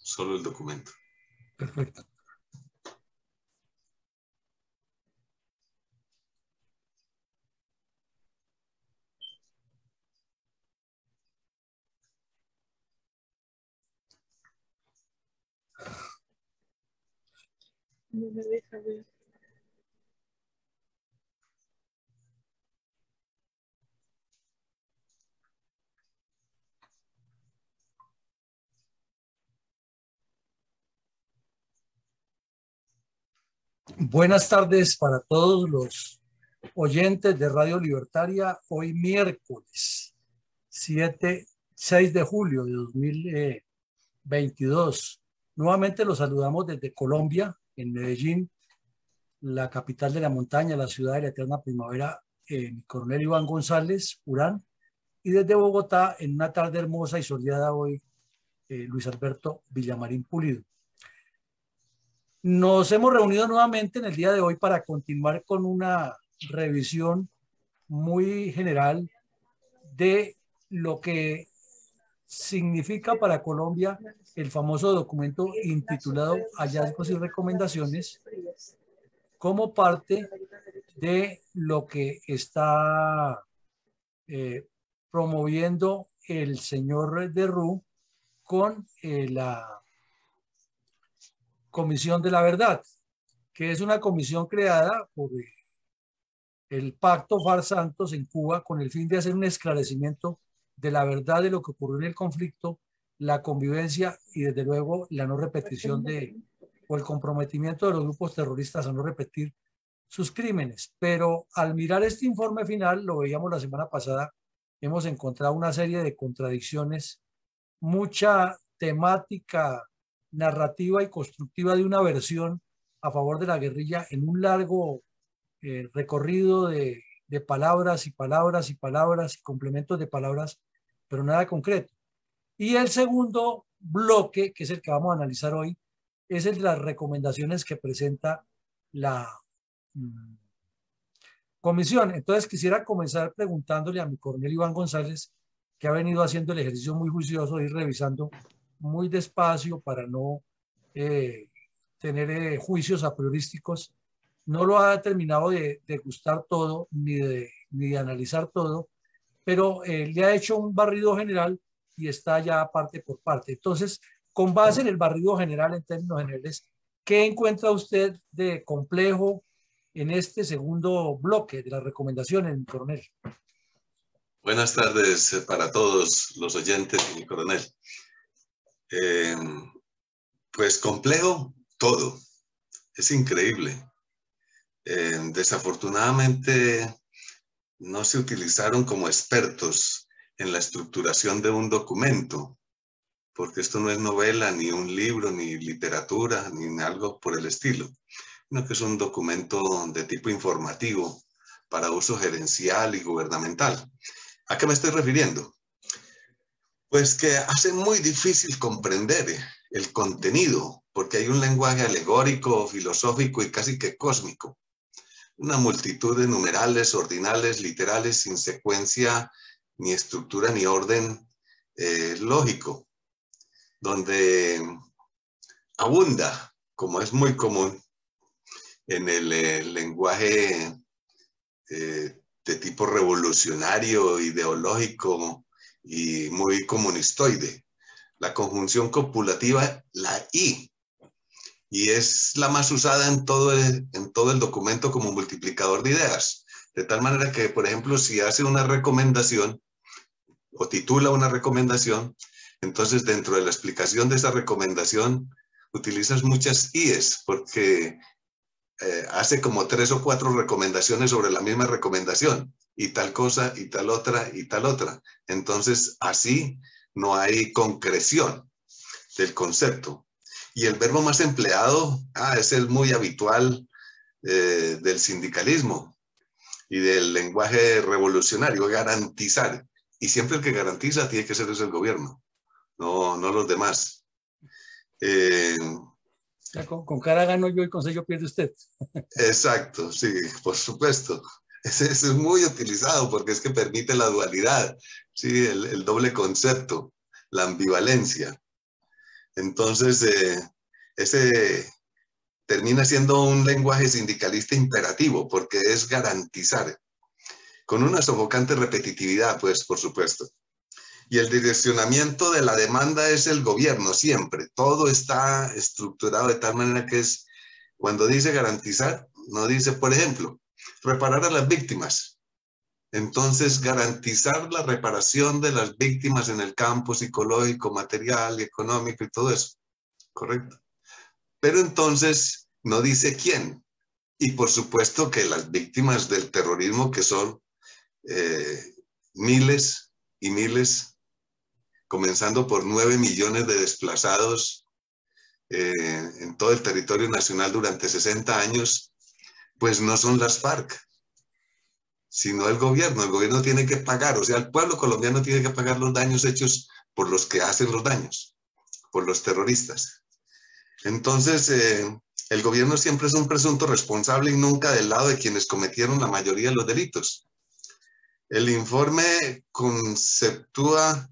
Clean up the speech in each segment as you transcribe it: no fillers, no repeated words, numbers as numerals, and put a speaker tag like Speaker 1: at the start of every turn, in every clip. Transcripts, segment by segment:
Speaker 1: solo el documento.
Speaker 2: Perfecto.
Speaker 3: No me deja ver.
Speaker 2: Buenas tardes para todos los oyentes de Radio Libertaria. Hoy miércoles 6 de julio de 2022. Nuevamente los saludamos desde Colombia, en Medellín, la capital de la montaña, la ciudad de la eterna primavera, mi coronel Iván González Urán, y desde Bogotá, en una tarde hermosa y soleada hoy, Luis Alberto Villamarín Pulido. Nos hemos reunido nuevamente en el día de hoy para continuar con una revisión muy general de lo que significa para Colombia el famoso documento intitulado Hallazgos y Recomendaciones, como parte de lo que está promoviendo el señor Derrou con la Comisión de la Verdad, que es una comisión creada por el Pacto Far Santos en Cuba con el fin de hacer un esclarecimiento de la verdad de lo que ocurrió en el conflicto, la convivencia y desde luego la no repetición o el comprometimiento de los grupos terroristas a no repetir sus crímenes. Pero al mirar este informe final, lo veíamos la semana pasada, hemos encontrado una serie de contradicciones, mucha temática narrativa y constructiva de una versión a favor de la guerrilla en un largo recorrido de palabras y palabras y palabras y complementos de palabras, pero nada concreto. Y el segundo bloque, que es el que vamos a analizar hoy, es el de las recomendaciones que presenta la comisión. Entonces quisiera comenzar preguntándole a mi coronel Iván González, que ha venido haciendo el ejercicio muy juicioso de ir revisando muy despacio para no tener juicios a priorísticos. No lo ha terminado de gustar todo ni de analizar todo, pero le ha hecho un barrido general y está ya parte por parte. Entonces, con base en el barrido general, en términos generales, ¿qué encuentra usted de complejo en este segundo bloque de las recomendaciones, mi coronel?
Speaker 1: Buenas tardes para todos los oyentes y mi coronel. Pues complejo todo, es increíble. Desafortunadamente no se utilizaron como expertos en la estructuración de un documento, porque esto no es novela, ni un libro, ni literatura, ni algo por el estilo, sino que es un documento de tipo informativo para uso gerencial y gubernamental. ¿A qué me estoy refiriendo? Pues que hace muy difícil comprender el contenido, porque hay un lenguaje alegórico, filosófico y casi que cósmico. Una multitud de numerales, ordinales, literales, sin secuencia, ni estructura, ni orden lógico, donde abunda, como es muy común, en el lenguaje de tipo revolucionario, ideológico y muy comunistoide. La conjunción copulativa, la I, y es la más usada en todo el documento como multiplicador de ideas. De tal manera que, por ejemplo, si hace una recomendación o titula una recomendación, entonces dentro de la explicación de esa recomendación utilizas muchas IES, porque hace como 3 o 4 recomendaciones sobre la misma recomendación, y tal cosa, y tal otra, y tal otra. Entonces, así no hay concreción del concepto. Y el verbo más empleado es el muy habitual del sindicalismo y del lenguaje revolucionario, garantizar. Y siempre el que garantiza tiene que ser el gobierno, no los demás.
Speaker 2: Con cara gano yo y con sello pierde usted.
Speaker 1: Exacto, sí, por supuesto. Ese es muy utilizado porque es que permite la dualidad, ¿sí? El doble concepto, la ambivalencia. Entonces, ese termina siendo un lenguaje sindicalista imperativo, porque es garantizar, con una sofocante repetitividad, pues, por supuesto. Y el direccionamiento de la demanda es el gobierno, siempre. Todo está estructurado de tal manera que es, cuando dice garantizar, no dice, por ejemplo, reparar a las víctimas. Entonces, garantizar la reparación de las víctimas en el campo psicológico, material y económico y todo eso. Correcto. Pero entonces no dice quién. Y por supuesto que las víctimas del terrorismo, que son miles y miles, comenzando por 9 millones de desplazados en todo el territorio nacional durante 60 años, pues no son las FARC, sino el gobierno. El gobierno tiene que pagar, o sea, el pueblo colombiano tiene que pagar los daños hechos por los que hacen los daños, por los terroristas. Entonces, el gobierno siempre es un presunto responsable y nunca del lado de quienes cometieron la mayoría de los delitos. El informe conceptúa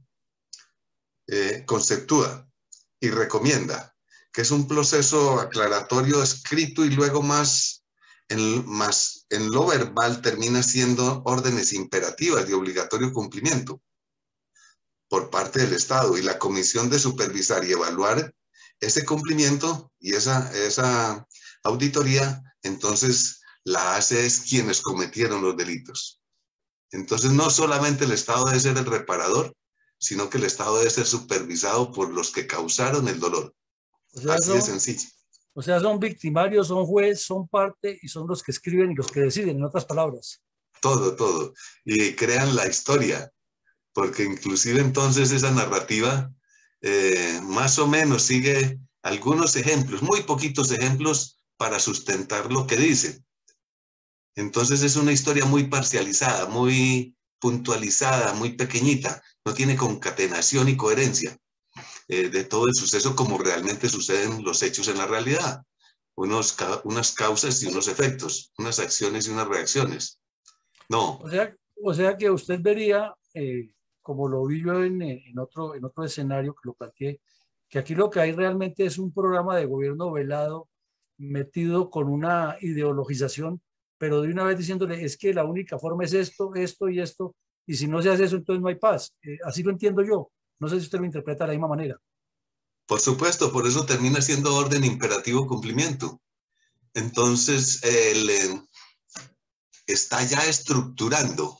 Speaker 1: y recomienda que es un proceso aclaratorio escrito y luego más en lo verbal termina siendo órdenes imperativas de obligatorio cumplimiento por parte del Estado, y la comisión de supervisar y evaluar ese cumplimiento y esa auditoría, entonces la hace es quienes cometieron los delitos. Entonces no solamente el Estado debe ser el reparador, sino que el Estado debe ser supervisado por los que causaron el dolor.
Speaker 2: O sea,
Speaker 1: Así de sencillo.
Speaker 2: O sea, son victimarios, son juez, son parte y son los que escriben y los que deciden, en otras palabras.
Speaker 1: Todo, todo. Y crean la historia, porque inclusive entonces esa narrativa más o menos sigue algunos ejemplos, muy poquitos ejemplos para sustentar lo que dice. Entonces es una historia muy parcializada, muy puntualizada, muy pequeñita, no tiene concatenación y coherencia de todo el suceso como realmente suceden los hechos en la realidad. Unas causas y unos efectos, unas acciones y unas reacciones. No.
Speaker 2: O sea que usted vería, como lo vi yo en otro escenario que lo planteé, que aquí lo que hay realmente es un programa de gobierno velado metido con una ideologización, pero de una vez diciéndole, es que la única forma es esto, esto y esto, y si no se hace eso, entonces no hay paz. Así lo entiendo yo. No sé si usted lo interpreta de la misma manera.
Speaker 1: Por supuesto, por eso termina siendo orden imperativo cumplimiento. Entonces, él está ya estructurando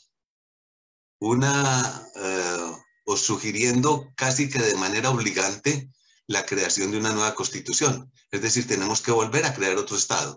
Speaker 1: o sugiriendo casi que de manera obligante la creación de una nueva constitución. Es decir, tenemos que volver a crear otro Estado,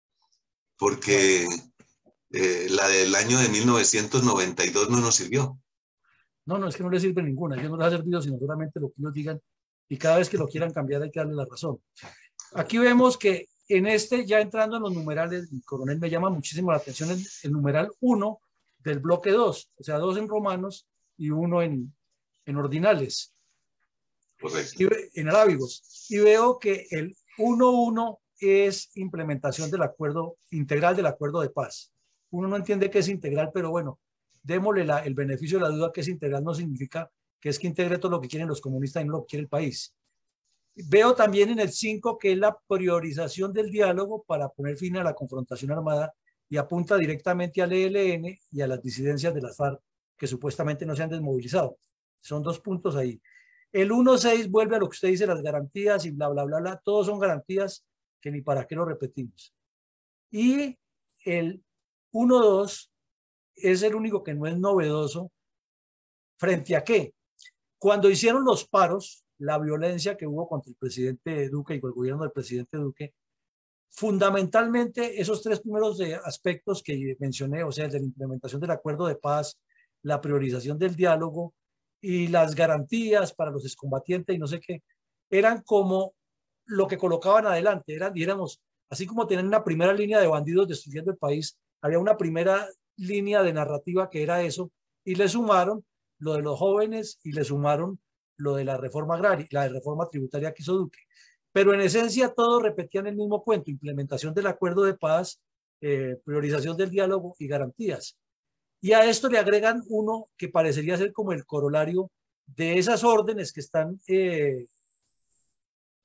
Speaker 1: porque la del año de 1992 no nos sirvió.
Speaker 2: No, es que no le sirve ninguna. Yo no les ha servido, sino solamente lo que ellos digan, y cada vez que lo quieran cambiar hay que darle la razón. Aquí vemos que en ya entrando en los numerales, el coronel, me llama muchísimo la atención el numeral 1 del bloque 2, o sea, 2 en romanos y 1 en ordinales.
Speaker 1: Correcto.
Speaker 2: En arábigos. Y veo que el 1.1 es implementación del acuerdo integral del acuerdo de paz. Uno no entiende qué es integral, pero bueno, démosle el beneficio de la duda, que es integral no significa que es que integre todo lo que quieren los comunistas y no lo que quiere el país. Veo también en el 5 que es la priorización del diálogo para poner fin a la confrontación armada y apunta directamente al ELN y a las disidencias de las FARC que supuestamente no se han desmovilizado. Son 2 puntos ahí. El 1.6 vuelve a lo que usted dice, las garantías y bla, bla, bla, bla. Todos son garantías que ni para qué lo repetimos. Y el 1.2 es el único que no es novedoso. ¿Frente a qué? Cuando hicieron los paros, la violencia que hubo contra el presidente Duque y con el gobierno del presidente Duque, fundamentalmente esos 3 primeros aspectos que mencioné, o sea, de la implementación del acuerdo de paz, la priorización del diálogo y las garantías para los excombatientes y no sé qué, eran como lo que colocaban adelante, eran, dijéramos, así como tienen una primera línea de bandidos destruyendo el país, había una primera línea de narrativa que era eso, y le sumaron lo de los jóvenes y le sumaron lo de la reforma agraria, la de reforma tributaria que hizo Duque. Pero en esencia todos repetían el mismo cuento: implementación del acuerdo de paz, priorización del diálogo y garantías. Y a esto le agregan uno que parecería ser como el corolario de esas órdenes que están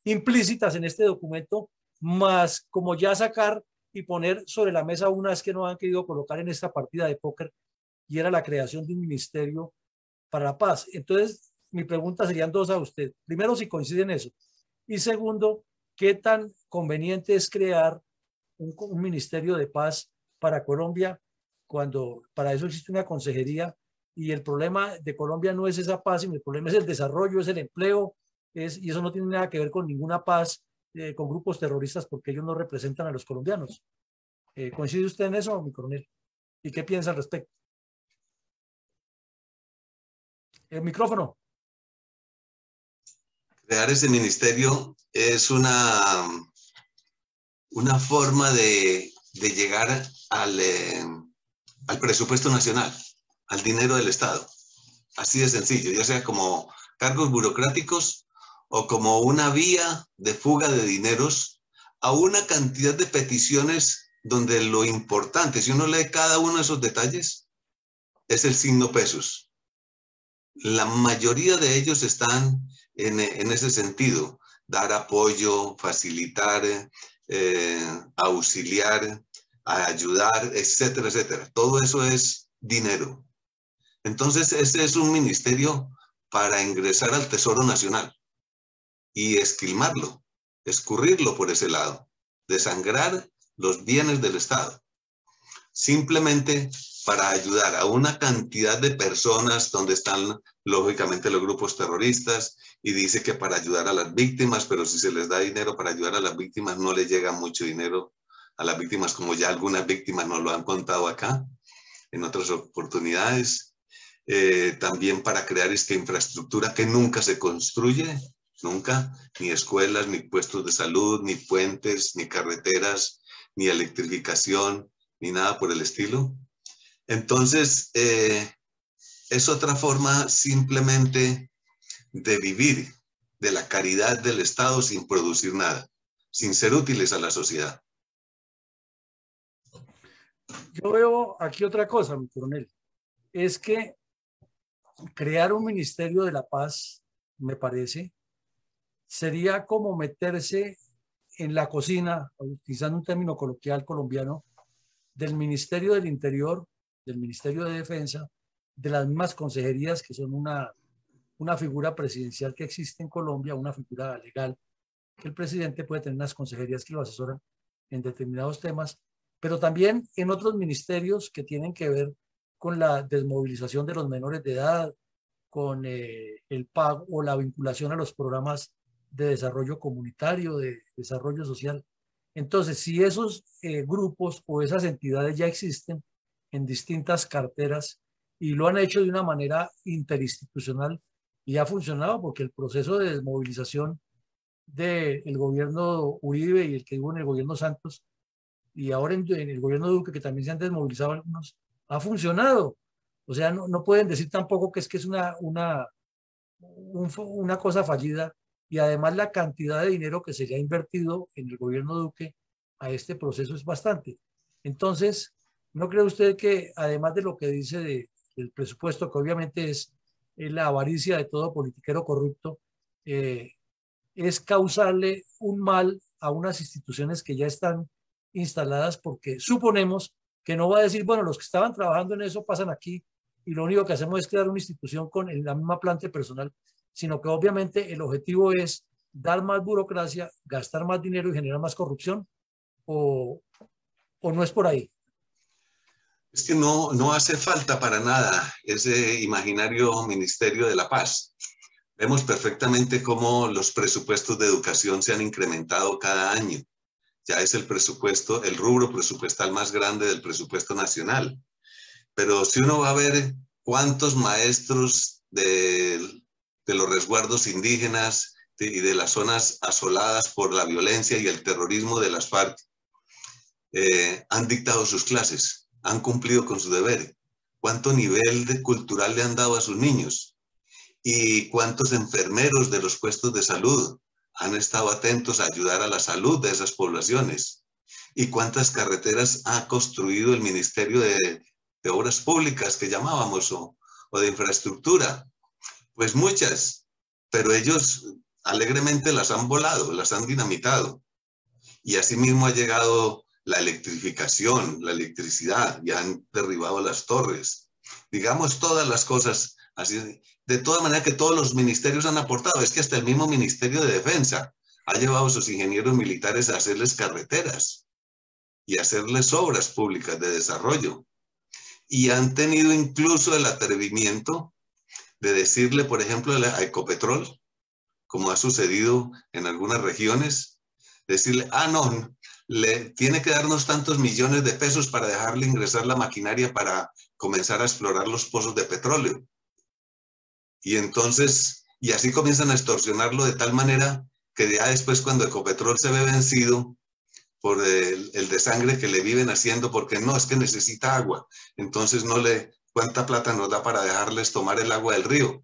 Speaker 2: implícitas en este documento, más como ya sacar y poner sobre la mesa unas que no han querido colocar en esta partida de póker, y era la creación de un ministerio para la paz. Entonces, mi pregunta serían dos a usted. Primero, si coincide en eso. Y segundo, ¿qué tan conveniente es crear un ministerio de paz para Colombia cuando para eso existe una consejería y el problema de Colombia no es esa paz, sino el problema es el desarrollo, es el empleo, y eso no tiene nada que ver con ninguna paz con grupos terroristas porque ellos no representan a los colombianos? ¿Coincide usted en eso, mi coronel? ¿Y qué piensa al respecto? El micrófono.
Speaker 1: Crear ese ministerio es una forma de llegar al presupuesto nacional, al dinero del Estado. Así de sencillo, ya sea como cargos burocráticos o como una vía de fuga de dineros a una cantidad de peticiones donde lo importante, si uno lee cada uno de esos detalles, es el signo pesos. La mayoría de ellos están en ese sentido: dar apoyo, facilitar, auxiliar, ayudar, etcétera, etcétera. Todo eso es dinero. Entonces, este es un ministerio para ingresar al Tesoro Nacional y esquilmarlo, escurrirlo por ese lado, desangrar los bienes del Estado, simplemente para ayudar a una cantidad de personas donde están lógicamente los grupos terroristas, y dice que para ayudar a las víctimas, pero si se les da dinero para ayudar a las víctimas no les llega mucho dinero a las víctimas, como ya algunas víctimas nos lo han contado acá en otras oportunidades. También para crear esta infraestructura que nunca se construye, nunca, ni escuelas, ni puestos de salud, ni puentes, ni carreteras, ni electrificación, ni nada por el estilo. Entonces, es otra forma simplemente de vivir de la caridad del Estado sin producir nada, sin ser útiles a la sociedad.
Speaker 2: Yo veo aquí otra cosa, mi coronel, es que crear un ministerio de la paz, me parece, sería como meterse en la cocina, utilizando un término coloquial colombiano, del Ministerio del Interior, del Ministerio de Defensa, de las mismas consejerías que son una figura presidencial que existe en Colombia, una figura legal, que el presidente puede tener unas consejerías que lo asesoran en determinados temas, pero también en otros ministerios que tienen que ver con la desmovilización de los menores de edad, con el pago o la vinculación a los programas de desarrollo comunitario, de desarrollo social. Entonces, si esos grupos o esas entidades ya existen en distintas carteras y lo han hecho de una manera interinstitucional y ha funcionado, porque el proceso de desmovilización del gobierno Uribe y el que hubo en el gobierno Santos y ahora en el gobierno Duque, que también se han desmovilizado algunos, ha funcionado. O sea, no pueden decir tampoco que es una cosa fallida, y además la cantidad de dinero que se le ha invertido en el gobierno Duque a este proceso es bastante. Entonces, ¿no cree usted que además de lo que dice del presupuesto, que obviamente es la avaricia de todo politiquero corrupto, es causarle un mal a unas instituciones que ya están instaladas, porque suponemos que no va a decir, bueno, los que estaban trabajando en eso pasan aquí y lo único que hacemos es crear una institución con la misma planta personal, sino que obviamente el objetivo es dar más burocracia, gastar más dinero y generar más corrupción, o no es por ahí?
Speaker 1: Es que no hace falta para nada ese imaginario Ministerio de la Paz. Vemos perfectamente cómo los presupuestos de educación se han incrementado cada año. Ya es el presupuesto, el rubro presupuestal más grande del presupuesto nacional. Pero si uno va a ver cuántos maestros de los resguardos indígenas y de las zonas asoladas por la violencia y el terrorismo de las FARC han dictado sus clases, han cumplido con su deber, cuánto nivel cultural le han dado a sus niños, y cuántos enfermeros de los puestos de salud han estado atentos a ayudar a la salud de esas poblaciones, y cuántas carreteras ha construido el Ministerio de Obras Públicas que llamábamos, o de infraestructura. Pues muchas, pero ellos alegremente las han volado, las han dinamitado. Y asimismo ha llegado la electrificación, la electricidad, y han derribado las torres. Digamos todas las cosas así. De toda manera que todos los ministerios han aportado. Es que hasta el mismo Ministerio de Defensa ha llevado a sus ingenieros militares a hacerles carreteras y a hacerles obras públicas de desarrollo. Y han tenido incluso el atrevimiento de decirle, por ejemplo, a Ecopetrol, como ha sucedido en algunas regiones, decirle, no, le tiene que darnos tantos millones de pesos para dejarle ingresar la maquinaria para comenzar a explorar los pozos de petróleo. Y entonces, y así comienzan a extorsionarlo de tal manera que ya después, cuando Ecopetrol se ve vencido por el desangre que le viven haciendo, porque no, es que necesita agua, entonces ¿cuánta plata nos da para dejarles tomar el agua del río?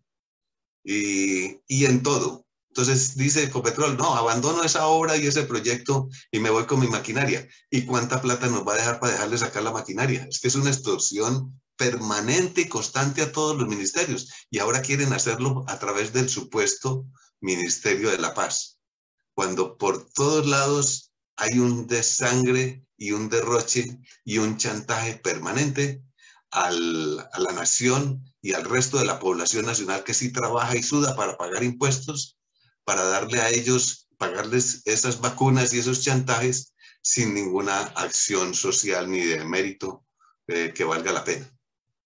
Speaker 1: Y en todo. Entonces dice Ecopetrol, no, abandono esa obra y ese proyecto y me voy con mi maquinaria. ¿Y cuánta plata nos va a dejar para dejarle sacar la maquinaria? Es que es una extorsión permanente y constante a todos los ministerios. Y ahora quieren hacerlo a través del supuesto Ministerio de la Paz. Cuando por todos lados hay un desangre y un derroche y un chantaje permanente a la nación y al resto de la población nacional que sí trabaja y suda para pagar impuestos, para darle a ellos, pagarles esas vacunas y esos chantajes sin ninguna acción social ni de mérito que valga la pena.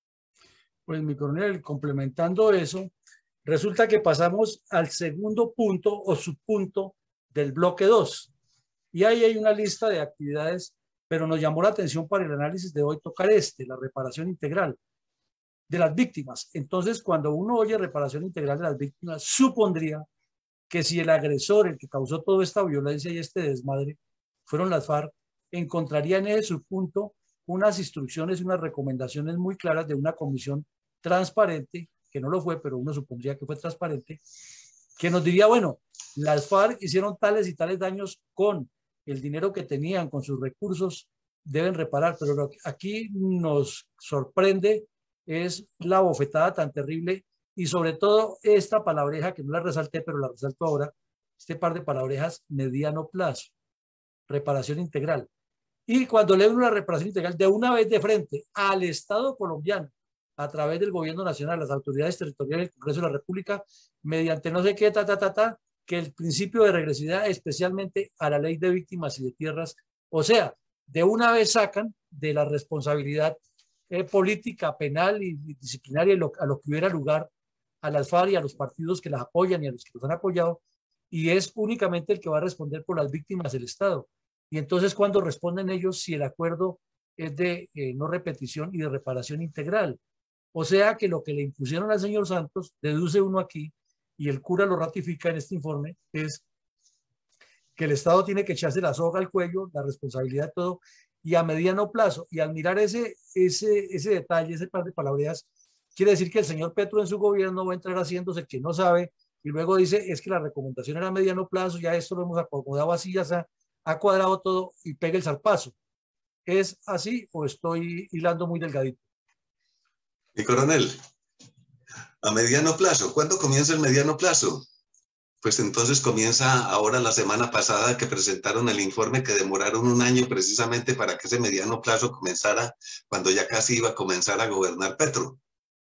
Speaker 2: Pues mi coronel, complementando eso, resulta que pasamos al segundo punto o subpunto del bloque 2. Y ahí hay una lista de actividades, pero nos llamó la atención para el análisis de hoy tocar la reparación integral de las víctimas. Entonces, cuando uno oye reparación integral de las víctimas, supondría que si el agresor, el que causó toda esta violencia y este desmadre, fueron las FARC, encontraría en ese subpunto unas instrucciones y unas recomendaciones muy claras de una comisión transparente, que no lo fue, pero uno supondría que fue transparente, que nos diría, bueno, las FARC hicieron tales y tales daños con el dinero que tenían, con sus recursos, deben reparar, pero lo que aquí nos sorprende es la bofetada tan terrible y sobre todo esta palabreja que no la resalté, pero la resalto ahora, este par de palabrejas, mediano plazo, reparación integral. Y cuando leen una reparación integral de una vez de frente al Estado colombiano, a través del gobierno nacional, las autoridades territoriales del Congreso de la República, mediante no sé qué, que el principio de regresividad, especialmente a la ley de víctimas y de tierras, o sea, de una vez sacan de la responsabilidad política, penal y disciplinaria a lo que hubiera lugar a las FARC y a los partidos que las apoyan y a los que los han apoyado, y es únicamente el que va a responder por las víctimas del Estado. Y entonces, ¿cuándo responden ellos si el acuerdo es de no repetición y de reparación integral? O sea que lo que le impusieron al señor Santos, deduce uno aquí, y el cura lo ratifica en este informe, es que el Estado tiene que echarse la soga al cuello, la responsabilidad de todo, y a mediano plazo. Y al mirar ese detalle, ese par de palabras, quiere decir que el señor Petro en su gobierno va a entrar haciéndose el que no sabe, y luego dice, es que la recomendación era a mediano plazo, ya esto lo hemos acomodado así, ya se ha cuadrado todo, y pega el zarpazo. ¿Es así o estoy hilando muy delgadito?
Speaker 1: Mi coronel, a mediano plazo, ¿cuándo comienza el mediano plazo? Pues entonces comienza ahora la semana pasada que presentaron el informe que demoraron un año precisamente para que ese mediano plazo comenzara cuando ya casi iba a comenzar a gobernar Petro.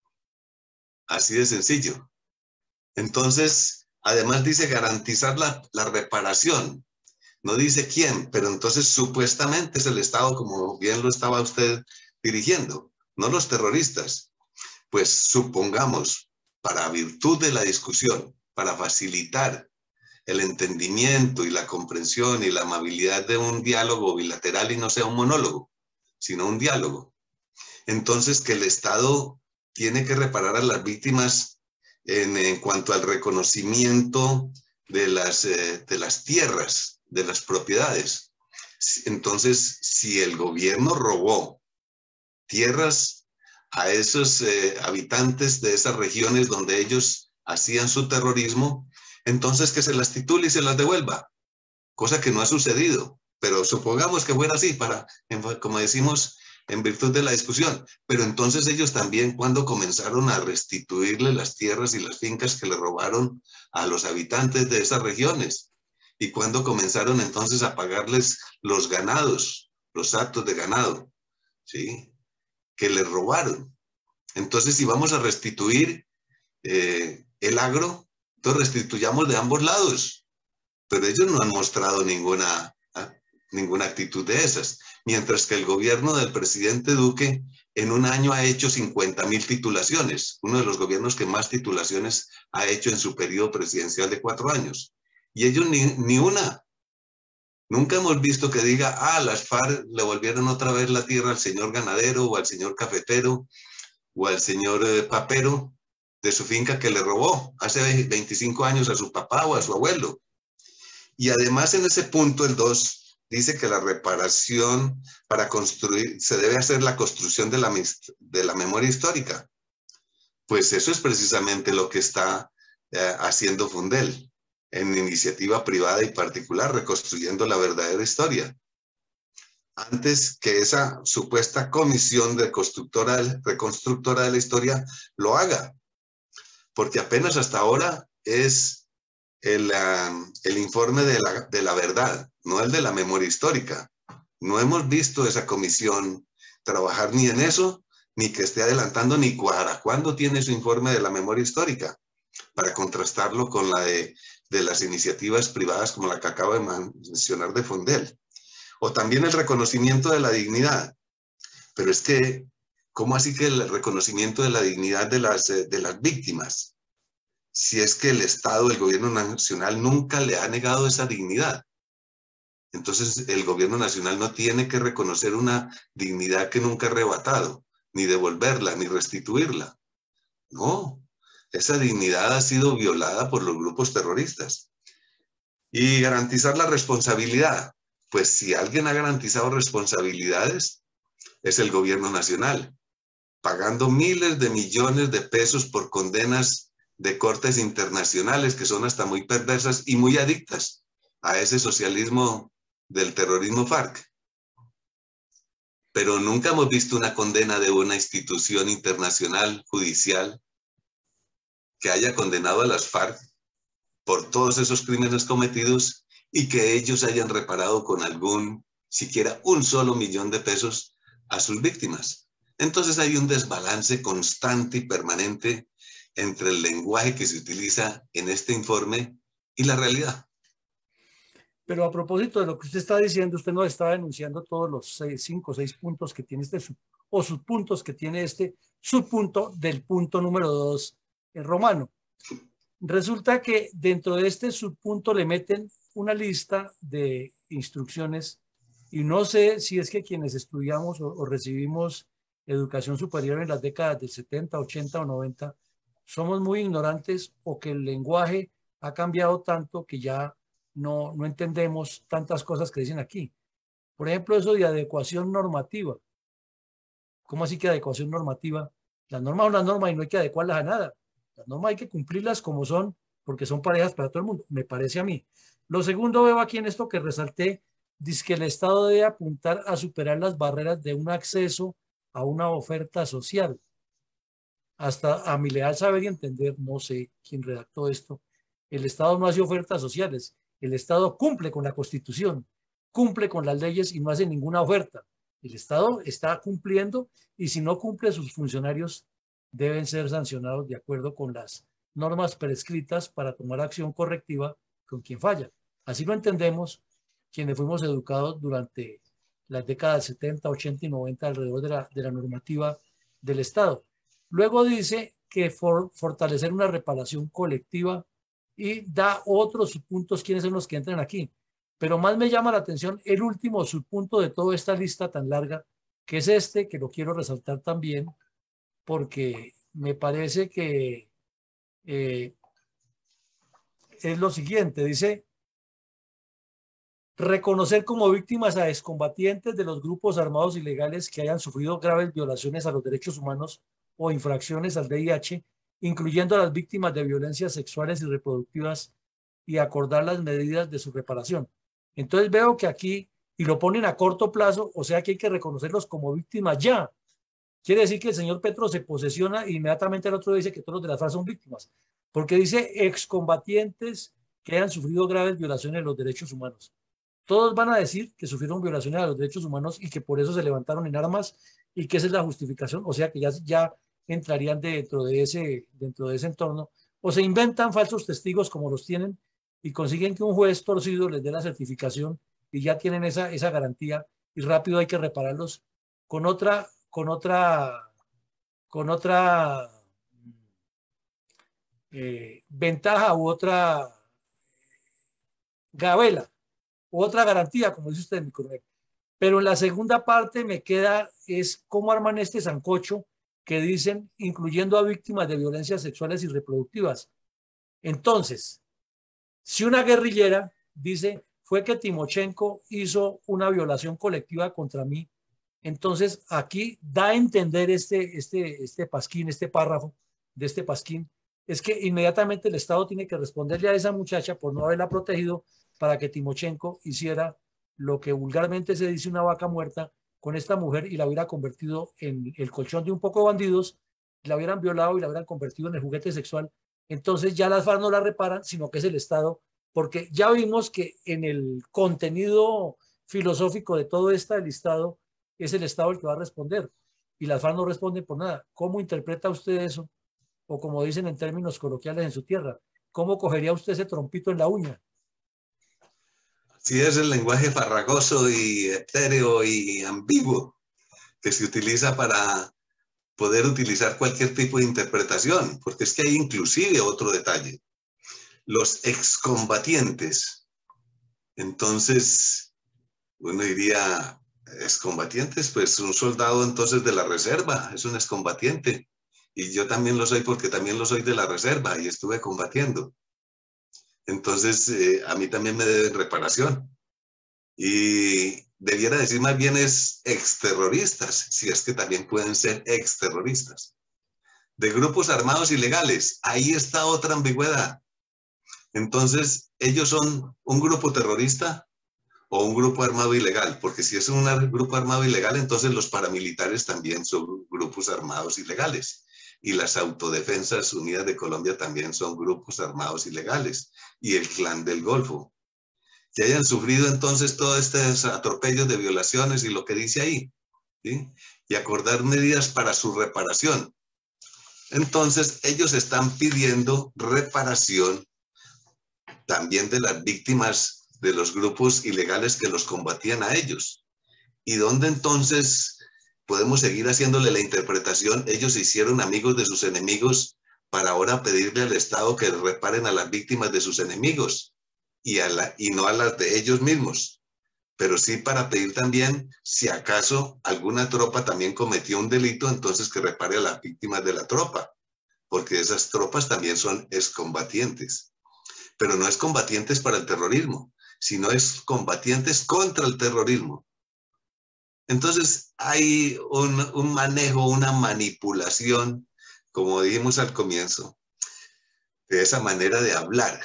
Speaker 1: Así de sencillo. Entonces, además dice garantizar la reparación. No dice quién, pero entonces supuestamente es el Estado, como bien lo estaba usted dirigiendo, no los terroristas. Pues supongamos, para virtud de la discusión, para facilitar el entendimiento y la comprensión y la amabilidad de un diálogo bilateral y no sea un monólogo, sino un diálogo. Entonces, que el Estado tiene que reparar a las víctimas en cuanto al reconocimiento de las tierras, de las propiedades. Entonces, si el gobierno robó tierras a esos habitantes de esas regiones donde ellos hacían su terrorismo, entonces que se las titule y se las devuelva, cosa que no ha sucedido, pero supongamos que fuera así, como decimos, en virtud de la discusión. Pero entonces ellos también, cuando comenzaron a restituirle las tierras y las fincas que le robaron a los habitantes de esas regiones, y cuando comenzaron entonces a pagarles los ganados, los actos de ganado, ¿sí?, que les robaron. Entonces, si vamos a restituir el agro, entonces restituyamos de ambos lados. Pero ellos no han mostrado ninguna actitud de esas. Mientras que el gobierno del presidente Duque en un año ha hecho 50.000 titulaciones, uno de los gobiernos que más titulaciones ha hecho en su periodo presidencial de 4 años. Y ellos ni una. Nunca hemos visto que diga, las FARC le volvieron otra vez la tierra al señor ganadero o al señor cafetero o al señor papero de su finca que le robó hace 25 años a su papá o a su abuelo. Y además en ese punto, el 2, dice que la reparación para construir, se debe hacer la construcción de la memoria histórica. Pues eso es precisamente lo que está haciendo Fundel, en iniciativa privada y particular, reconstruyendo la verdadera historia. Antes que esa supuesta comisión reconstructora de la historia lo haga. Porque apenas hasta ahora es el informe de la verdad, no el de la memoria histórica. No hemos visto esa comisión trabajar ni en eso, ni que esté adelantando ni para cuándo tiene su informe de la memoria histórica, para contrastarlo con la de las iniciativas privadas como la que acabo de mencionar de Fundel. O también el reconocimiento de la dignidad. Pero es que, ¿cómo así que el reconocimiento de la dignidad de las víctimas? Si es que el Estado, el gobierno nacional, nunca le ha negado esa dignidad. Entonces, el gobierno nacional no tiene que reconocer una dignidad que nunca ha arrebatado, ni devolverla, ni restituirla. No, esa dignidad ha sido violada por los grupos terroristas. Y garantizar la responsabilidad. Pues si alguien ha garantizado responsabilidades, es el gobierno nacional, pagando miles de millones de pesos por condenas de cortes internacionales que son hasta muy perversas y muy adictas a ese socialismo del terrorismo FARC. Pero nunca hemos visto una condena de una institución internacional judicial que haya condenado a las FARC por todos esos crímenes cometidos y que ellos hayan reparado con siquiera un solo millón de pesos a sus víctimas. Entonces hay un desbalance constante y permanente entre el lenguaje que se utiliza en este informe y la realidad.
Speaker 2: Pero a propósito de lo que usted está diciendo, usted nos está denunciando todos los 5 o 6 puntos que tiene o subpuntos que tiene este subpunto del punto número 2 en romano. Resulta que dentro de este subpunto le meten una lista de instrucciones y no sé si es que quienes estudiamos o recibimos educación superior en las décadas del 70, 80 o 90 somos muy ignorantes o que el lenguaje ha cambiado tanto que ya no entendemos tantas cosas que dicen aquí. Por ejemplo, eso de adecuación normativa. ¿Cómo así que adecuación normativa? Las normas son las normas y no hay que adecuarlas a nada. Las normas hay que cumplirlas como son, porque son parejas para todo el mundo, me parece a mí. Lo segundo veo aquí en esto que resalté, dice que el Estado debe apuntar a superar las barreras de un acceso a una oferta social. Hasta a mi leal saber y entender, no sé quién redactó esto, el Estado no hace ofertas sociales, el Estado cumple con la Constitución, cumple con las leyes y no hace ninguna oferta. El Estado está cumpliendo y si no cumple, sus funcionarios deben ser sancionados de acuerdo con las normas prescritas para tomar acción correctiva con quien falla. Así lo entendemos quienes fuimos educados durante las décadas 70, 80 y 90 alrededor de la normativa del Estado. Luego dice que fortalecer una reparación colectiva y da otros subpuntos, quiénes son los que entran aquí. Pero más me llama la atención el último subpunto de toda esta lista tan larga, que es este, que lo quiero resaltar también, porque me parece que es lo siguiente, dice, reconocer como víctimas a excombatientes de los grupos armados ilegales que hayan sufrido graves violaciones a los derechos humanos o infracciones al VIH, incluyendo a las víctimas de violencias sexuales y reproductivas, y acordar las medidas de su reparación. Entonces veo que aquí y lo ponen a corto plazo, o sea que hay que reconocerlos como víctimas ya. Quiere decir que el señor Petro se posesiona e inmediatamente el otro dice que todos los de las FARC son víctimas, porque dice excombatientes que hayan sufrido graves violaciones de los derechos humanos. Todos van a decir que sufrieron violaciones a los derechos humanos y que por eso se levantaron en armas y que esa es la justificación, o sea que ya entrarían dentro de ese entorno, o se inventan falsos testigos como los tienen y consiguen que un juez torcido les dé la certificación y ya tienen esa garantía y rápido hay que repararlos con otra ventaja u otra gabela u otra garantía, como dice usted, mi coronel. Pero en la segunda parte me queda es cómo arman este sancocho que dicen incluyendo a víctimas de violencias sexuales y reproductivas. Entonces, si una guerrillera dice fue que Timochenko hizo una violación colectiva contra mí, entonces aquí da a entender este pasquín, este párrafo de este pasquín, es que inmediatamente el Estado tiene que responderle a esa muchacha por no haberla protegido para que Timochenko hiciera lo que vulgarmente se dice una vaca muerta con esta mujer y la hubiera convertido en el colchón de un poco de bandidos, la hubieran violado y la hubieran convertido en el juguete sexual. Entonces ya las FARC no la reparan, sino que es el Estado, porque ya vimos que en el contenido filosófico de todo este listado es el Estado el que va a responder y las FARC no responden por nada. ¿Cómo interpreta usted eso? O como dicen en términos coloquiales en su tierra, ¿cómo cogería usted ese trompito en la uña?
Speaker 1: Sí, es el lenguaje farragoso y etéreo y ambiguo que se utiliza para poder utilizar cualquier tipo de interpretación, porque es que hay inclusive otro detalle. Los excombatientes. Entonces, uno diría, excombatientes, pues un soldado entonces de la reserva, es un excombatiente. Y yo también lo soy porque también lo soy de la reserva y estuve combatiendo. Entonces, a mí también me deben reparación. Y debiera decir más bien es exterroristas, si es que también pueden ser exterroristas. De grupos armados ilegales, ahí está otra ambigüedad. Entonces, ellos son un grupo terrorista o un grupo armado ilegal, porque si es un grupo armado ilegal, entonces los paramilitares también son grupos armados ilegales. Y las Autodefensas Unidas de Colombia también son grupos armados ilegales. Y el Clan del Golfo. Que hayan sufrido entonces todos estos atropellos de violaciones y lo que dice ahí, ¿sí? Y acordar medidas para su reparación. Entonces, ellos están pidiendo reparación también de las víctimas de los grupos ilegales que los combatían a ellos. ¿Y dónde entonces podemos seguir haciéndole la interpretación? Ellos se hicieron amigos de sus enemigos para ahora pedirle al Estado que reparen a las víctimas de sus enemigos y no a las de ellos mismos. Pero sí para pedir también, si acaso alguna tropa también cometió un delito, entonces que repare a las víctimas de la tropa, porque esas tropas también son excombatientes. Pero no es combatientes para el terrorismo, sino es combatientes contra el terrorismo. Entonces hay un manejo, una manipulación, como dijimos al comienzo, de esa manera de hablar,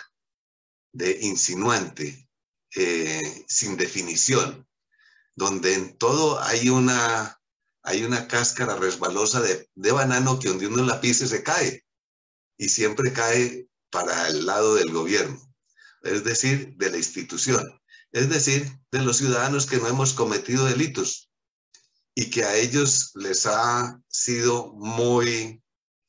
Speaker 1: de insinuante, sin definición, donde en todo hay una cáscara resbalosa de banano que donde uno la pise se cae, y siempre cae para el lado del gobierno, es decir, de la institución, es decir, de los ciudadanos que no hemos cometido delitos y que a ellos les ha sido muy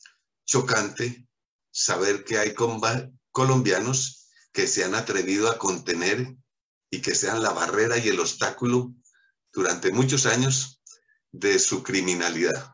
Speaker 1: chocante saber que hay colombianos que se han atrevido a contener y que sean la barrera y el obstáculo durante muchos años de su criminalidad.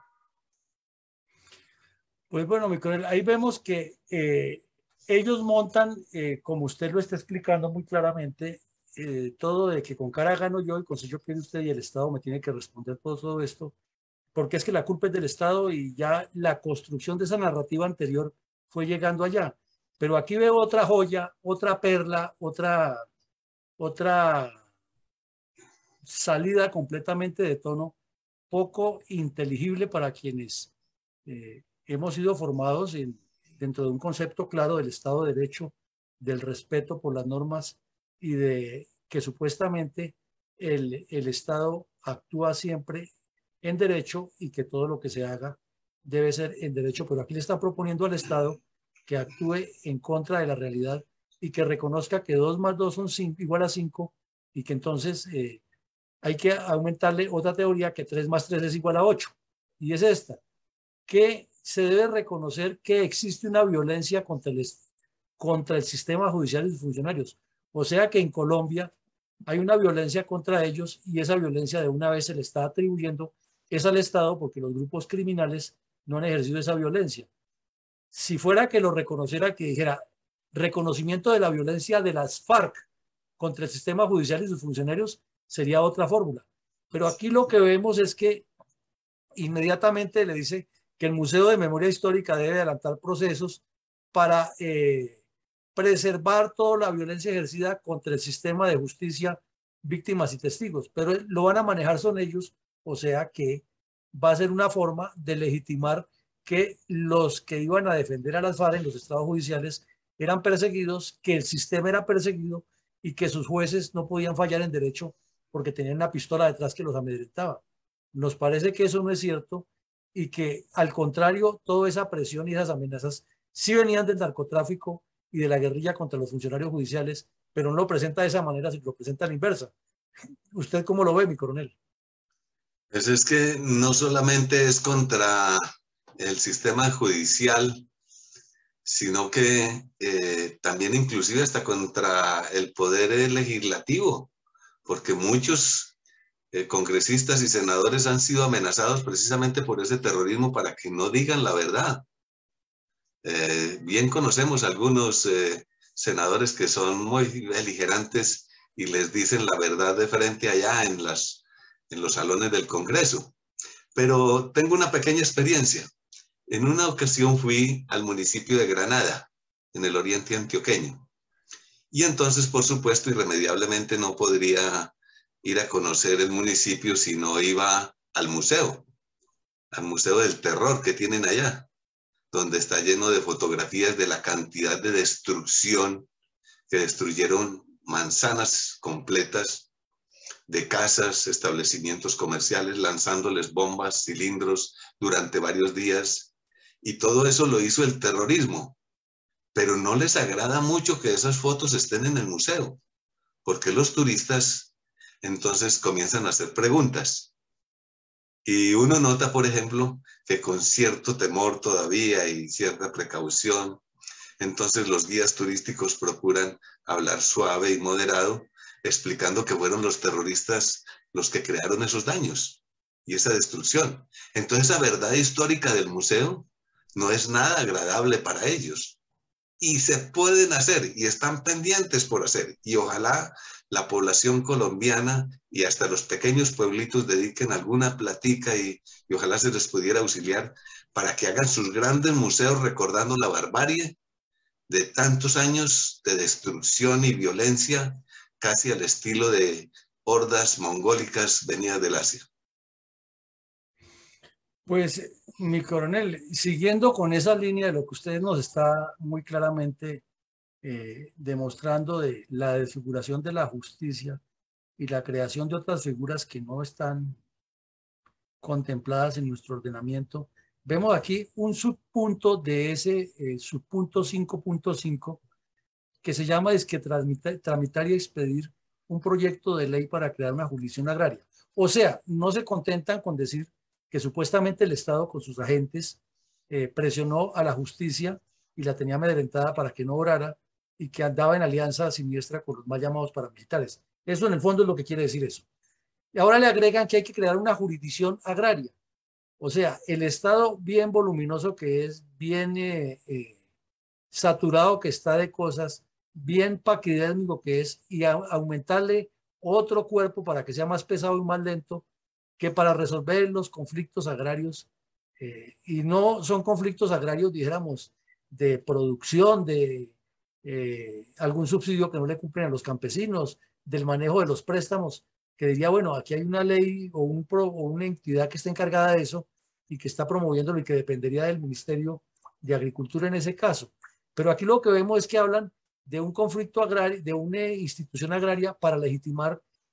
Speaker 2: Pues bueno, mi coronel, ahí vemos que ellos montan, como usted lo está explicando muy claramente, todo de que con cara gano yo y con sello pierde usted y el Estado me tiene que responder por todo esto, porque es que la culpa es del Estado y ya la construcción de esa narrativa anterior fue llegando allá. Pero aquí veo otra joya, otra perla, otra salida completamente de tono, poco inteligible para quienes hemos sido formados dentro de un concepto claro del Estado de Derecho, del respeto por las normas y de que supuestamente el Estado actúa siempre en derecho y que todo lo que se haga debe ser en derecho, pero aquí le están proponiendo al Estado que actúe en contra de la realidad y que reconozca que 2 más 2 son 5, igual a 5 y que entonces hay que aumentarle otra teoría que 3 más 3 es igual a 8 y es esta, que se debe reconocer que existe una violencia contra el sistema judicial y sus funcionarios. O sea que en Colombia hay una violencia contra ellos y esa violencia de una vez se le está atribuyendo es al Estado porque los grupos criminales no han ejercido esa violencia. Si fuera que lo reconociera, que dijera reconocimiento de la violencia de las FARC contra el sistema judicial y sus funcionarios, sería otra fórmula. Pero aquí lo que vemos es que inmediatamente le dice que el Museo de Memoria Histórica debe adelantar procesos para preservar toda la violencia ejercida contra el sistema de justicia, víctimas y testigos, pero lo van a manejar son ellos, o sea que va a ser una forma de legitimar que los que iban a defender a las FARC en los estados judiciales eran perseguidos, que el sistema era perseguido y que sus jueces no podían fallar en derecho porque tenían una pistola detrás que los amedrentaba. Nos parece que eso no es cierto y que al contrario, toda esa presión y esas amenazas sí venían del narcotráfico y de la guerrilla contra los funcionarios judiciales, pero no lo presenta de esa manera, sino lo presenta a la inversa. ¿Usted cómo lo ve, mi coronel?
Speaker 1: Pues es que no solamente es contra el sistema judicial, sino que también inclusive hasta contra el poder legislativo, porque muchos congresistas y senadores han sido amenazados precisamente por ese terrorismo para que no digan la verdad. Bien conocemos algunos senadores que son muy beligerantes y les dicen la verdad de frente allá en los salones del Congreso. Pero tengo una pequeña experiencia. En una ocasión fui al municipio de Granada, en el oriente antioqueño. Y entonces, por supuesto, irremediablemente no podría ir a conocer el municipio si no iba al Museo del Terror que tienen allá, donde está lleno de fotografías de la cantidad de destrucción que destruyeron manzanas completas de casas, establecimientos comerciales, lanzándoles bombas, cilindros durante varios días. Y todo eso lo hizo el terrorismo. Pero no les agrada mucho que esas fotos estén en el museo, porque los turistas entonces comienzan a hacer preguntas. Y uno nota, por ejemplo, que con cierto temor todavía y cierta precaución, entonces los guías turísticos procuran hablar suave y moderado, explicando que fueron los terroristas los que crearon esos daños y esa destrucción. Entonces la verdad histórica del museo no es nada agradable para ellos. Y se pueden hacer y están pendientes por hacer. Y ojalá la población colombiana y hasta los pequeños pueblitos dediquen alguna platica y ojalá se les pudiera auxiliar para que hagan sus grandes museos recordando la barbarie de tantos años de destrucción y violencia, casi al estilo de hordas mongólicas venidas del Asia.
Speaker 2: Pues, mi coronel, siguiendo con esa línea de lo que usted nos está muy claramente demostrando de la desfiguración de la justicia y la creación de otras figuras que no están contempladas en nuestro ordenamiento, vemos aquí un subpunto de ese subpunto 5.5 que se llama es que tramitar y expedir un proyecto de ley para crear una jurisdicción agraria. O sea, no se contentan con decir que supuestamente el Estado con sus agentes presionó a la justicia y la tenía amedrentada para que no obrara y que andaba en alianza siniestra con los mal llamados paramilitares. Eso en el fondo es lo que quiere decir eso. Y ahora le agregan que hay que crear una jurisdicción agraria. O sea, el Estado bien voluminoso que es, bien saturado que está de cosas, bien paquidérmico que es, y aumentarle otro cuerpo para que sea más pesado y más lento, que para resolver los conflictos agrarios, y no son conflictos agrarios, dijéramos, de producción, de algún subsidio que no le cumplen a los campesinos, del manejo de los préstamos, que diría, bueno, aquí hay una ley o una entidad que está encargada de eso y que está promoviéndolo y que dependería del Ministerio de Agricultura en ese caso. Pero aquí lo que vemos es que hablan de un conflicto agrario, de una institución agraria para legitimar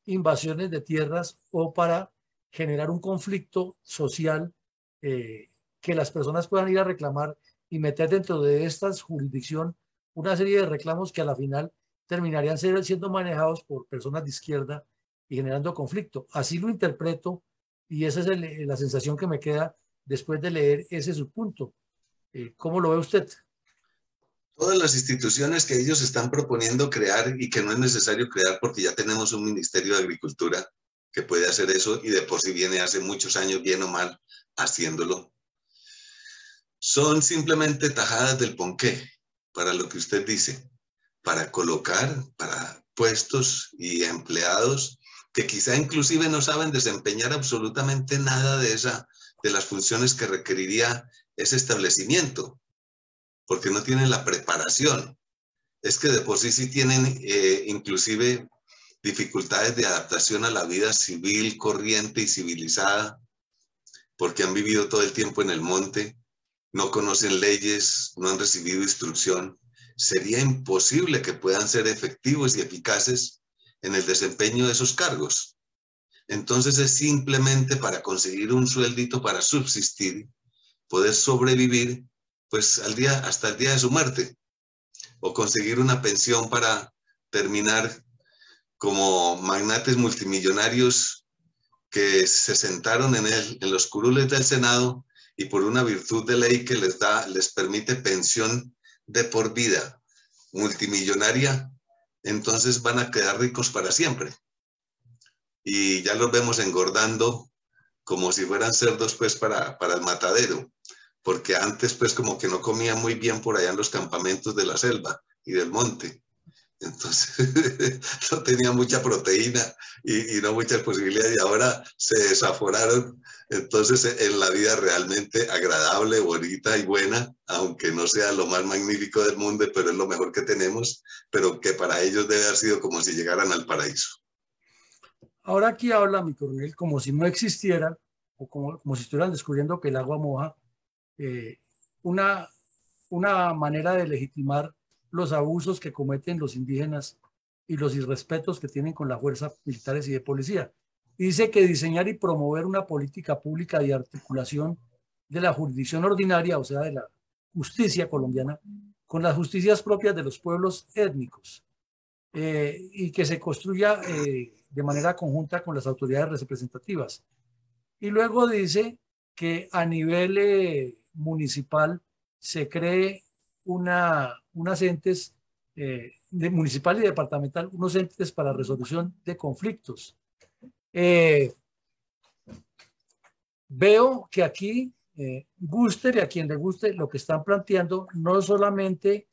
Speaker 2: invasiones de tierras o para generar un conflicto social que las personas puedan ir a reclamar y meter dentro de esta jurisdicción una serie de reclamos que a la final terminarían siendo manejados por personas de izquierda y generando conflicto. Así lo interpreto y esa es la sensación que me queda después de leer ese subpunto. ¿Cómo lo ve usted?
Speaker 1: Todas las instituciones que ellos están proponiendo crear y que no es necesario crear porque ya tenemos un Ministerio de Agricultura que puede hacer eso y de por sí viene hace muchos años, bien o mal, haciéndolo. Son simplemente tajadas del ponqué para lo que usted dice, para colocar, para puestos y empleados que quizá inclusive no saben desempeñar absolutamente nada de las funciones que requeriría ese establecimiento, porque no tienen la preparación. Es que de por sí tienen inclusive dificultades de adaptación a la vida civil, corriente y civilizada, porque han vivido todo el tiempo en el monte, no conocen leyes, no han recibido instrucción. Sería imposible que puedan ser efectivos y eficaces en el desempeño de esos cargos. Entonces es simplemente para conseguir un sueldito para subsistir, poder sobrevivir, pues hasta el día de su muerte, o conseguir una pensión para terminar como magnates multimillonarios que se sentaron en los curules del Senado y por una virtud de ley que les permite pensión de por vida multimillonaria, entonces van a quedar ricos para siempre. Y ya los vemos engordando como si fueran cerdos pues para el matadero, porque antes pues como que no comían muy bien por allá en los campamentos de la selva y del monte. Entonces no tenía mucha proteína y no muchas posibilidades y ahora se desaforaron. Entonces en la vida realmente agradable, bonita y buena, aunque no sea lo más magnífico del mundo, pero es lo mejor que tenemos, pero que para ellos debe haber sido como si llegaran al paraíso.
Speaker 2: Ahora aquí habla mi coronel como si no existiera o como si estuvieran descubriendo que el agua moja, una manera de legitimar los abusos que cometen los indígenas y los irrespetos que tienen con las fuerzas militares y de policía. Dice que diseñar y promover una política pública de articulación de la jurisdicción ordinaria, o sea, de la justicia colombiana, con las justicias propias de los pueblos étnicos, y que se construya de manera conjunta con las autoridades representativas. Y luego dice que a nivel municipal se cree unas entes municipal y departamental, unos entes para resolución de conflictos. Veo que aquí, guste y a quien le guste, lo que están planteando no solamente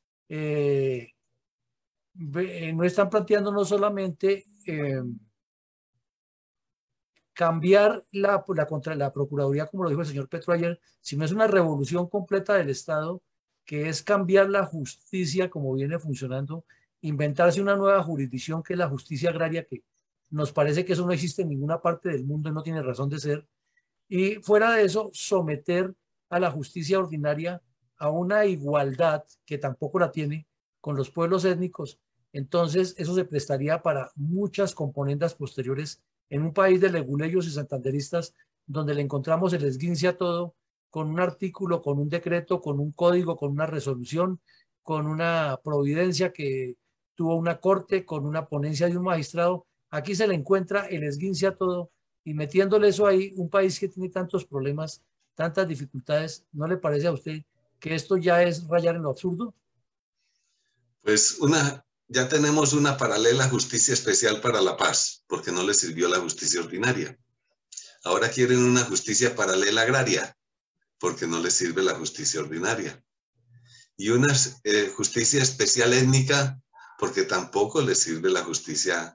Speaker 2: cambiar contra la Procuraduría, como lo dijo el señor Petro ayer, sino es una revolución completa del Estado, que es cambiar la justicia como viene funcionando, inventarse una nueva jurisdicción que es la justicia agraria, que nos parece que eso no existe en ninguna parte del mundo y no tiene razón de ser, y fuera de eso, someter a la justicia ordinaria a una igualdad que tampoco la tiene con los pueblos étnicos. Entonces, eso se prestaría para muchas componendas posteriores en un país de leguleyos y santanderistas, donde le encontramos el esguince a todo, con un artículo, con un decreto, con un código, con una resolución, con una providencia que tuvo una corte, con una ponencia de un magistrado. Aquí se le encuentra el esguince a todo, y metiéndole eso ahí, un país que tiene tantos problemas, tantas dificultades, ¿no le parece a usted que esto ya es rayar en lo absurdo?
Speaker 1: Pues ya tenemos una paralela justicia especial para la paz, porque no les sirvió la justicia ordinaria. Ahora quieren una justicia paralela agraria, porque no les sirve la justicia ordinaria. Y una justicia especial étnica, porque tampoco les sirve la justicia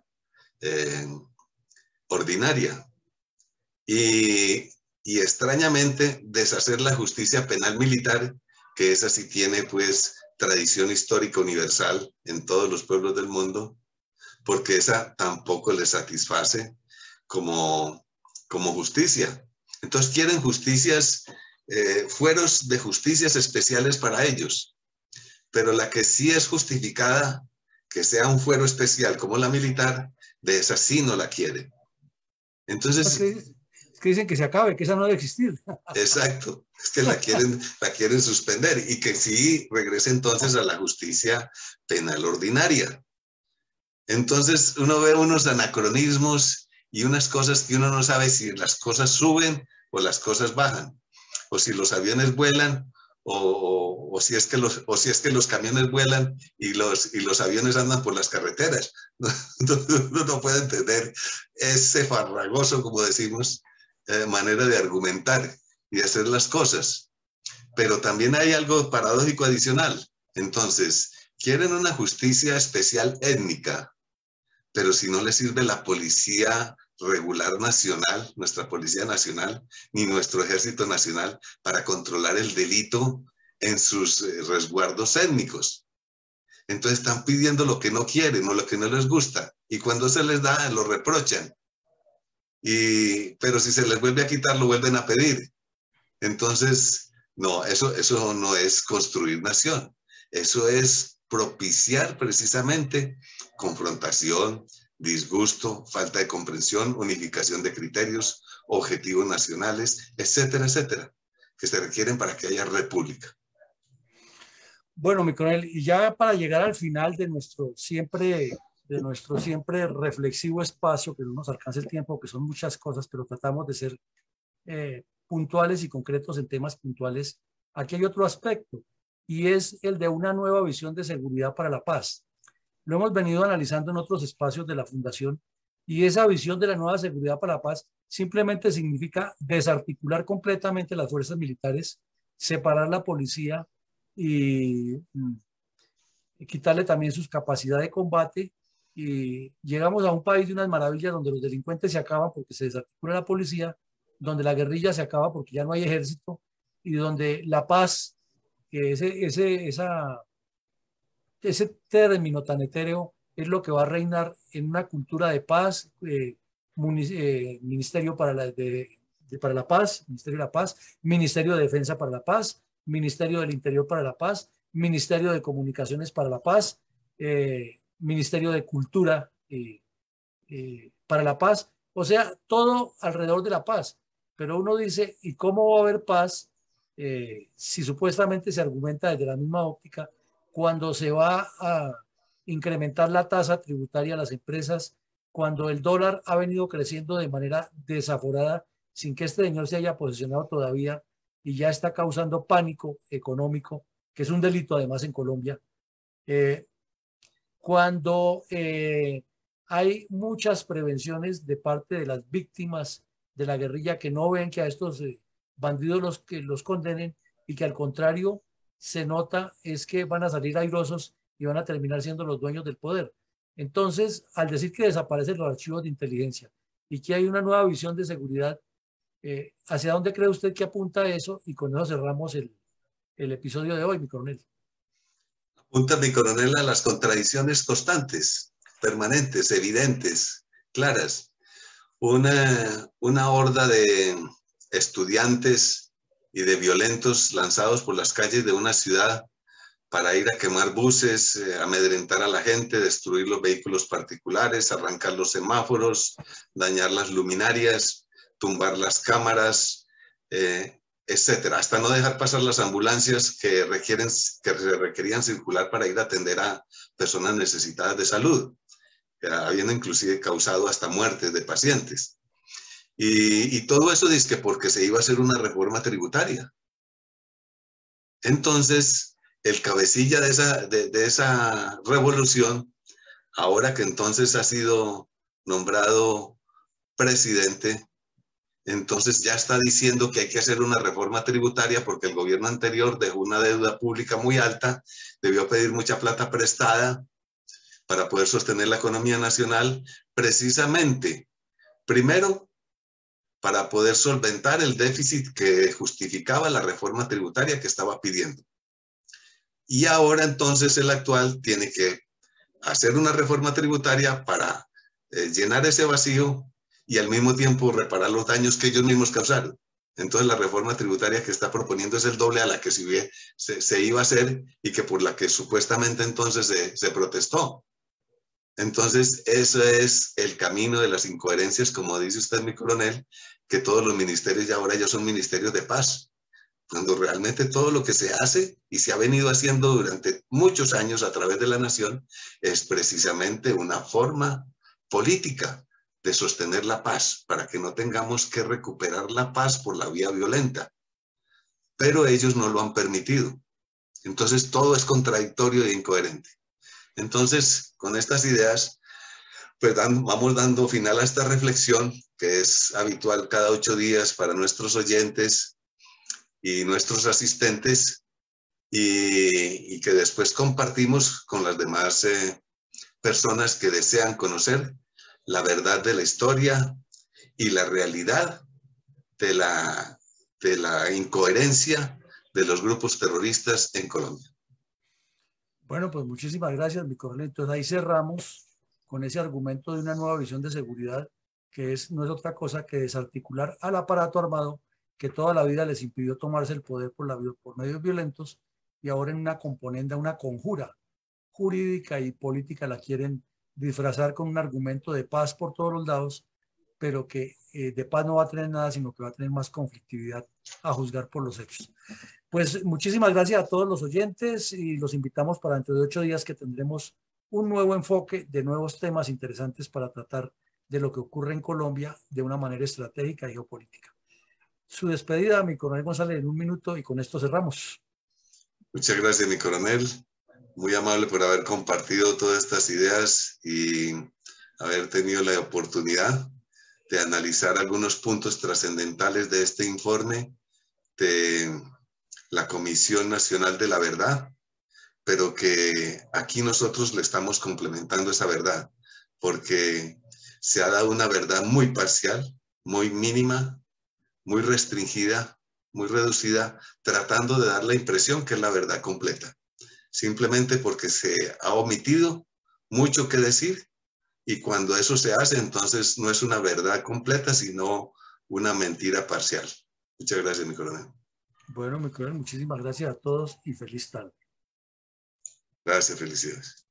Speaker 1: ordinaria. Y extrañamente deshacer la justicia penal militar, que esa sí tiene pues tradición histórica universal en todos los pueblos del mundo, porque esa tampoco les satisface como justicia. Entonces quieren justicias, fueros de justicias especiales para ellos, pero la que sí es justificada, que sea un fuero especial como la militar, de esa sí no la quieren. Entonces,
Speaker 2: es que dicen que se acabe, que esa no debe existir.
Speaker 1: exacto, es que la quieren suspender y que sí regrese entonces a la justicia penal ordinaria. Entonces uno ve unos anacronismos y unas cosas que uno no sabe si las cosas suben o las cosas bajan, o si los aviones vuelan o si es que los camiones vuelan y los aviones andan por las carreteras. Uno no puede entender ese farragoso, como decimos, manera de argumentar y de hacer las cosas. Pero también hay algo paradójico adicional. Entonces, quieren una justicia especial étnica, pero si no les sirve la policía regular nacional, nuestra policía nacional, ni nuestro ejército nacional para controlar el delito en sus resguardos étnicos. Entonces están pidiendo lo que no quieren o lo que no les gusta, y cuando se les da, lo reprochan. Pero si se les vuelve a quitar, lo vuelven a pedir. Entonces, no, eso no es construir nación. Eso es propiciar precisamente confrontación, disgusto, falta de comprensión, unificación de criterios, objetivos nacionales, etcétera, etcétera, que se requieren para que haya república.
Speaker 2: Bueno, mi coronel, y ya para llegar al final de nuestro siempre reflexivo espacio, que no nos alcance el tiempo, que son muchas cosas, pero tratamos de ser puntuales y concretos en temas puntuales. Aquí hay otro aspecto, y es el de una nueva visión de seguridad para la paz. Lo hemos venido analizando en otros espacios de la Fundación, y esa visión de la nueva seguridad para la paz simplemente significa desarticular completamente las fuerzas militares, separar la policía y quitarle también sus capacidades de combate, y llegamos a un país de unas maravillas donde los delincuentes se acaban porque se desarticula la policía, donde la guerrilla se acaba porque ya no hay ejército, y donde la paz, que ese término tan etéreo es lo que va a reinar en una cultura de paz, Ministerio para para la Paz, Ministerio de la Paz, Ministerio de Defensa para la Paz, Ministerio del Interior para la Paz, Ministerio de Comunicaciones para la Paz, Ministerio de Cultura para la Paz, o sea, todo alrededor de la paz. Pero uno dice, ¿y cómo va a haber paz si supuestamente se argumenta desde la misma óptica cuando se va a incrementar la tasa tributaria a las empresas, cuando el dólar ha venido creciendo de manera desaforada sin que este señor se haya posicionado todavía y ya está causando pánico económico, que es un delito además en Colombia? Cuando hay muchas prevenciones de parte de las víctimas de la guerrilla que no ven que a estos bandidos que los condenen, y que al contrario se nota es que van a salir airosos y van a terminar siendo los dueños del poder. Entonces, al decir que desaparecen los archivos de inteligencia y que hay una nueva visión de seguridad, ¿hacia dónde cree usted que apunta eso? Y con eso cerramos el episodio de hoy, mi coronel.
Speaker 1: Apunta, mi coronel, a las contradicciones constantes, permanentes, evidentes, claras. Una horda de estudiantes y de violentos lanzados por las calles de una ciudad para ir a quemar buses, amedrentar a la gente, destruir los vehículos particulares, arrancar los semáforos, dañar las luminarias, tumbar las cámaras, etcétera, hasta no dejar pasar las ambulancias que se requerían circular para ir a atender a personas necesitadas de salud, habiendo inclusive causado hasta muertes de pacientes. Y todo eso dice que porque se iba a hacer una reforma tributaria. Entonces, el cabecilla de esa revolución, ahora que entonces ha sido nombrado presidente, entonces ya está diciendo que hay que hacer una reforma tributaria porque el gobierno anterior dejó una deuda pública muy alta, debió pedir mucha plata prestada para poder sostener la economía nacional, precisamente, primero, para poder solventar el déficit que justificaba la reforma tributaria que estaba pidiendo. Y ahora entonces el actual tiene que hacer una reforma tributaria para llenar ese vacío y al mismo tiempo reparar los daños que ellos mismos causaron. Entonces la reforma tributaria que está proponiendo es el doble a la que se iba a hacer y que por la que supuestamente entonces se protestó. Entonces, eso es el camino de las incoherencias, como dice usted, mi coronel, que todos los ministerios ya ahora ya son ministerios de paz, cuando realmente todo lo que se hace y se ha venido haciendo durante muchos años a través de la nación es precisamente una forma política de sostener la paz, para que no tengamos que recuperar la paz por la vía violenta. Pero ellos no lo han permitido. Entonces todo es contradictorio e incoherente. Entonces, con estas ideas, pues vamos dando final a esta reflexión, que es habitual cada 8 días para nuestros oyentes y nuestros asistentes, y que después compartimos con las demás personas que desean conocer la verdad de la historia y la realidad de la incoherencia de los grupos terroristas en Colombia.
Speaker 2: Bueno, pues muchísimas gracias, mi coronel. Entonces ahí cerramos con ese argumento de una nueva visión de seguridad, que no es otra cosa que desarticular al aparato armado que toda la vida les impidió tomarse el poder por medios violentos, y ahora en una componenda, una conjura jurídica y política la quieren disfrazar con un argumento de paz por todos los lados, pero que de paz no va a tener nada, sino que va a tener más conflictividad a juzgar por los hechos. Pues muchísimas gracias a todos los oyentes y los invitamos para dentro de 8 días, que tendremos un nuevo enfoque de nuevos temas interesantes para tratar de lo que ocurre en Colombia de una manera estratégica y geopolítica. Su despedida, mi coronel González, en 1 minuto, y con esto cerramos.
Speaker 1: Muchas gracias, mi coronel. Muy amable por haber compartido todas estas ideas y haber tenido la oportunidad de analizar algunos puntos trascendentales de este informe de la Comisión Nacional de la Verdad, pero que aquí nosotros le estamos complementando esa verdad, porque se ha dado una verdad muy parcial, muy mínima, muy restringida, muy reducida, tratando de dar la impresión que es la verdad completa, simplemente porque se ha omitido mucho que decir, y cuando eso se hace, entonces no es una verdad completa, sino una mentira parcial. Muchas gracias, mi coronel.
Speaker 2: Bueno, mi coronel, muchísimas gracias a todos y feliz tarde.
Speaker 1: Gracias, felicidades.